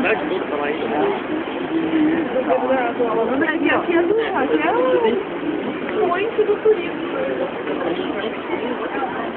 cidade toda pra lá ainda. Aqui é muito do turismo.